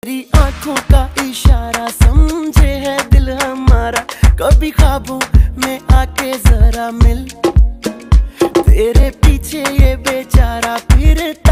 तेरी आंखों का इशारा समझे है दिल हमारा, कभी ख्वाबों में आके जरा मिल। तेरे पीछे ये बेचारा फिर